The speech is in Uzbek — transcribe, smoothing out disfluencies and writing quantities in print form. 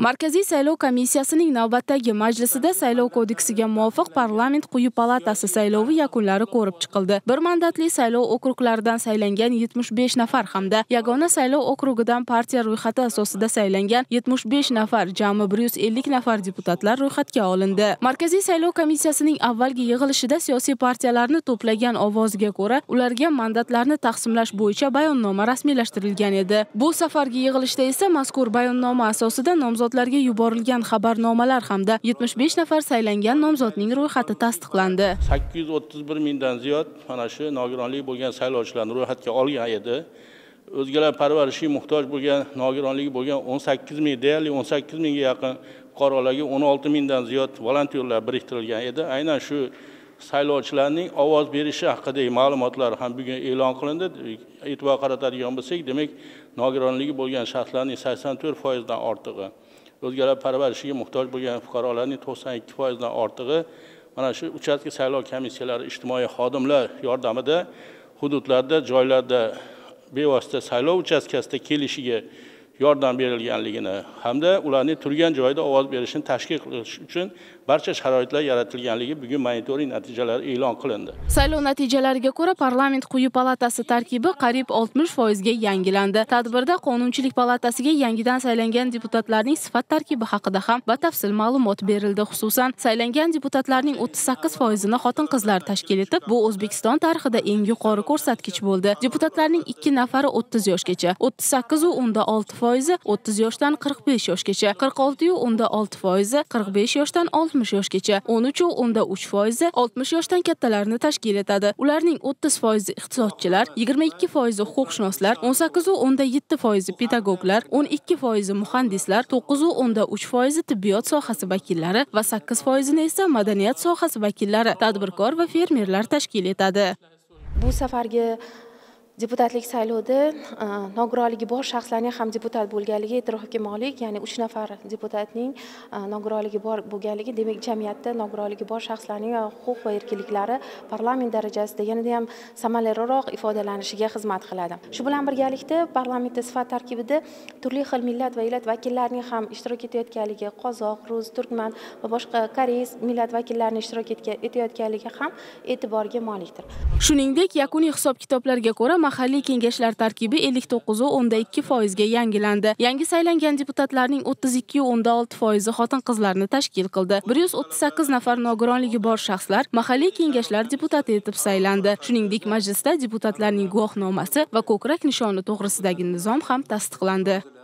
Markaziy saylov komissiyasining navbatdagi majlisida saylov kodeksiga muvofiq parlament quyi palatasi saylovi yakunlari ko'rib chiqildi. Bir mandatli saylov okruglaridan saylangan 75 nafar hamda yagona saylov okrugidan partiya ro'yxati asosida saylangan 75 nafar, jami 150 nafar deputatlar ro'yxatga olindi. Markaziy saylov komissiyasining avvalgi yig'ilishida siyosiy partiyalarni to'plagan ovoziga ko'ra, ularga mandatlarni taqsimlash bo'yicha bayonnoma rasmiylashtirilgan edi. Bu safargi yig'ilishda esa mazkur bayonnoma asosida nomzodlarga yuborilgan xabarnomalar hamda 75 nafar saylangan nomzodning ro'yxati tasdiqlandi. 831 mingdan ziyod mana shu nogironligi bo'lgan saylovchilarni ro'yxatga olgan edi. O'zgalar parvarishga muhtoj bo'lgan, nogironligi bo'lgan 18 ming, deyarli 18 mingga yaqin fuqarolarga 16 mingdan ziyod volontyorlar biriktirilgan edi. Aynan shu saylovchilarning ovoz berishi haqidagi ma'lumotlar ham bugun e'lon qilindi. E'tibor qaratadigan bo'lsak, demak, nogironligi bo'lgan shaxslarning 84% dan ortig'i, o'zgalar parvarishiga muhtoj bo'lgan fuqarolarning 92% dan ortig'i mana shu uchastka saylov komissiyalari ijtimoiy xodimlar yordamida hududlarda, joylarda bevosita saylov uchastkasida kelishiga yordam berilganligini hamda ularning turgan joyida ovoz berishini tashkil qilish uchun barcha sharoitlar yaratilganligi bugun monitoring natijalari e'lon qilindi. Saylov natijalariga ko'ra parlament quyi palatasi tarkibi qariyb 60% ga yangilandi. Tadbirda Qonunchilik palatasiga yangidan saylangan deputatlarning sifat tarkibi haqida ham batafsil ma'lumot berildi. Xususan, saylangan deputatlarning 38% ni xotin-qizlar tashkil etib, bu O'zbekiston tarixida eng yuqori ko'rsatkich bo'ldi. Deputatlarning 2 nafari 30 yoshgacha, 38 u unda 6%, 30 yoshdan 45 yoshgacha, 46 u unda 6%, 45 yoshdan 60 yoshgacha, 13 u unda 3%, 60 yoshdan kattalarni tashkil etadi. Ularning 30% iqtisodchilar, 22% huquqshunoslar, 18 u unda 7% pedagoglar, 12% muhandislar, 9 u unda 3% tibbiyot sohasi vakillari va 8% ni esa madaniyat sohasi vakillari, tadbirkor va fermerlar tashkil etadi. Bu safargi deputatlik saylovda nogironligi bor shaxslarning ham deputat bo'lganligi e'tirofga molik, ya'ni 3 nafar deputatning nogironligi bor bo'lganligi, demak jamiyatda nogironligi bor shaxslarning huquq va erkinliklari parlament darajasida yanada ham samaraliroq ifodalanishiga xizmat qiladi. Shu bilan birgalikda parlamentda sifat tarkibida turli xil millat va elat vakillarining ham ishtirok etayotganligi, qozoq, rus, turkman va boshqa koreys millat vakillarining ishtirok etayotganligi ham e'tiborga molikdir. Shuningdek, yakuniy hisob-kitoblarga ko'ra mahalliy kengashlar tarkibi 59,2% ga yangilandi. Yangi saylangan deputatlarning 32,6% xotin-qizlarni tashkil qildi. 138 nafar nogironligi bor shaxslar mahalliy kengashlar deputati etib saylandi. Shuningdek, majlisda deputatlarning guvohnomasi va ko'krak nishoni to'g'risidagi nizom ham tasdiqlandi.